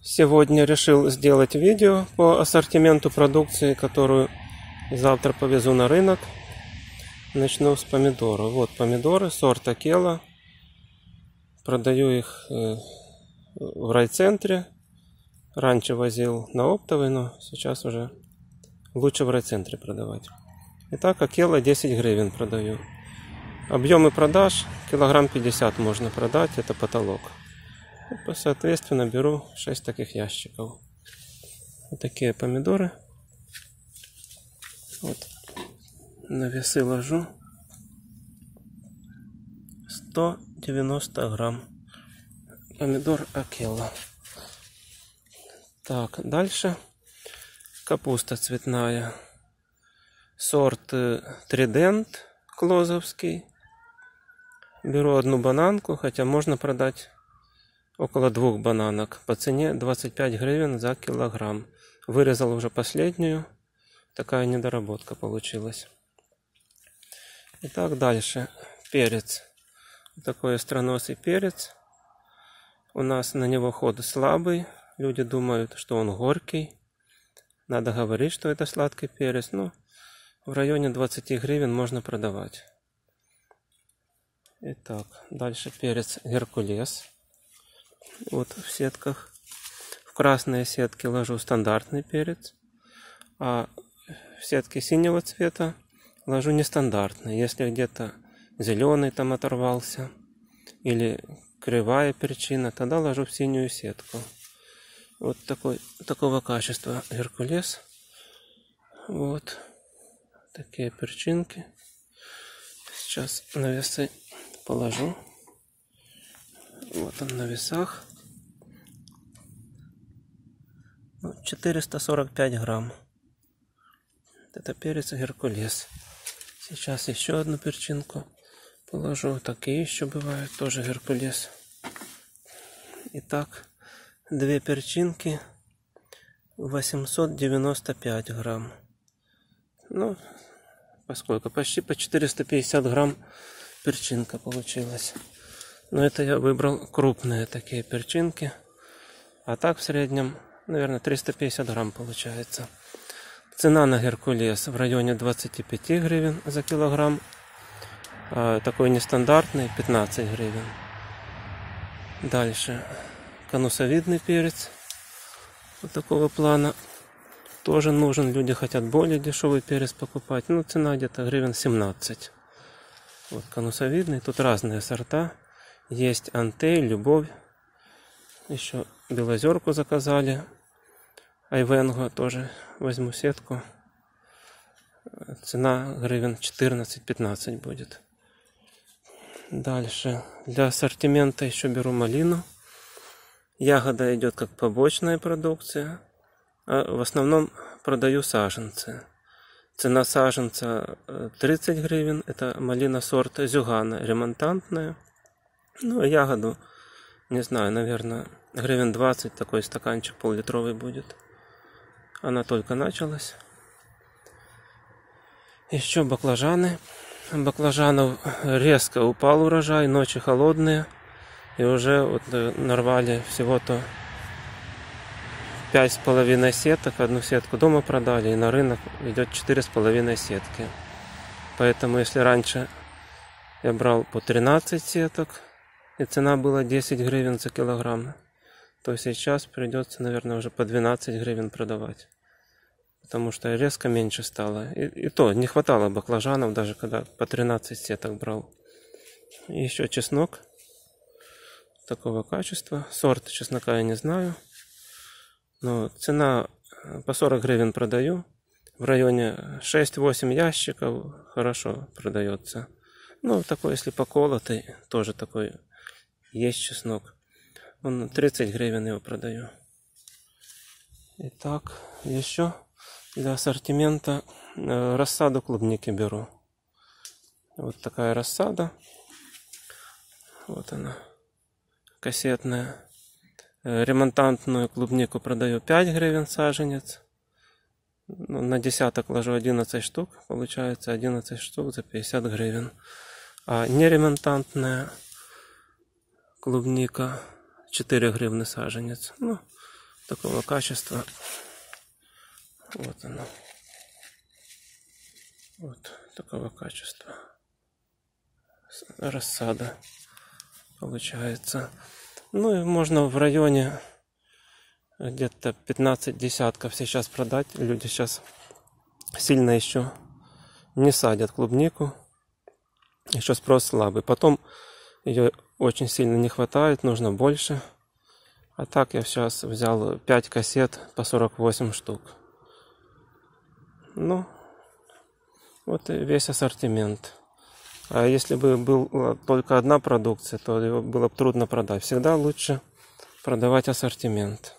Сегодня решил сделать видео по ассортименту продукции, которую завтра повезу на рынок. Начну с помидоров. Вот помидоры сорта Кела. Продаю их в райцентре. Раньше возил на оптовый, но сейчас уже лучше в райцентре продавать. Итак, Акела 10 гривен продаю. Объемы продаж килограмм 50 можно продать, это потолок. Соответственно, беру 6 таких ящиков. Вот такие помидоры. Вот на весы ложу. 190 грамм. Помидор Акела. Так, дальше капуста цветная. Сорт Тридент Клозовский. Беру одну бананку, хотя можно продать около 2 бананок. По цене 25 гривен за килограмм. Вырезал уже последнюю. Такая недоработка получилась. Итак, дальше. Перец. Такой остроносый перец. У нас на него ход слабый. Люди думают, что он горький. Надо говорить, что это сладкий перец. Но в районе 20 гривен можно продавать. Итак, дальше перец Геркулес. Вот в сетках. В красные сетки ложу стандартный перец. А в сетки синего цвета ложу нестандартный. Если где-то зеленый там оторвался или кривая перчина, тогда ложу в синюю сетку. Вот такого качества Геркулес. Вот такие перчинки. Сейчас на весы положу. Вот он на весах. 445 грамм. Это перец Геркулес. Сейчас еще одну перчинку положу. Такие еще бывают, тоже Геркулес. Итак, 2 перчинки 895 грамм. Ну, поскольку почти по 450 грамм перчинка получилась. Но это я выбрал крупные такие перчинки. А так в среднем, наверное, 350 грамм получается. Цена на Геркулес в районе 25 гривен за килограмм. А такой нестандартный 15 гривен. Дальше. Конусовидный перец. Вот такого плана. Тоже нужен. Люди хотят более дешевый перец покупать. Ну, цена где-то гривен 17. Вот конусовидный. Тут разные сорта. Есть Антей, Любовь. Еще Белозерку заказали. Айвенго тоже возьму сетку. Цена гривен 14-15 будет. Дальше. Для ассортимента еще беру малину. Ягода идет как побочная продукция. А в основном продаю саженцы. Цена саженца 30 гривен. Это малина сорта Зюгана. Ремонтантная. Ну, а ягоду, не знаю, наверное, гривен 20. Такой стаканчик пол-литровый будет. Она только началась. Еще баклажаны. Баклажанов резко упал урожай. Ночи холодные. И уже вот нарвали всего-то 5,5 сеток. Одну сетку дома продали. И на рынок идет 4,5 сетки. Поэтому если раньше я брал по 13 сеток, и цена была 10 гривен за килограмм, то сейчас придется, наверное, уже по 12 гривен продавать. Потому что резко меньше стало. И то не хватало баклажанов, даже когда по 13 сеток брал. И еще чеснок. Такого качества. Сорт чеснока я не знаю. Но цена по 40 гривен продаю. В районе 6-8 ящиков хорошо продается. Ну, такой, если поколотый, тоже такой есть чеснок. Он 30 гривен его продаю. Итак, еще для ассортимента рассаду клубники беру. Вот такая рассада. Вот она. Кассетная. Ремонтантную клубнику продаю 5 гривен саженец. Ну, на десяток ложу 11 штук. Получается 11 штук за 50 гривен. А неремонтантная клубника 4 гривны саженец. Ну, такого качества. Вот оно. Вот такого качества. Рассада получается. Ну и можно в районе где-то 15 десятков сейчас продать. Люди сейчас сильно еще не садят клубнику. Еще спрос слабый. Потом ее очень сильно не хватает, нужно больше. А так я сейчас взял 5 кассет по 48 штук. Ну, вот и весь ассортимент. А если бы была только одна продукция, то его было бы трудно продать. Всегда лучше продавать ассортимент.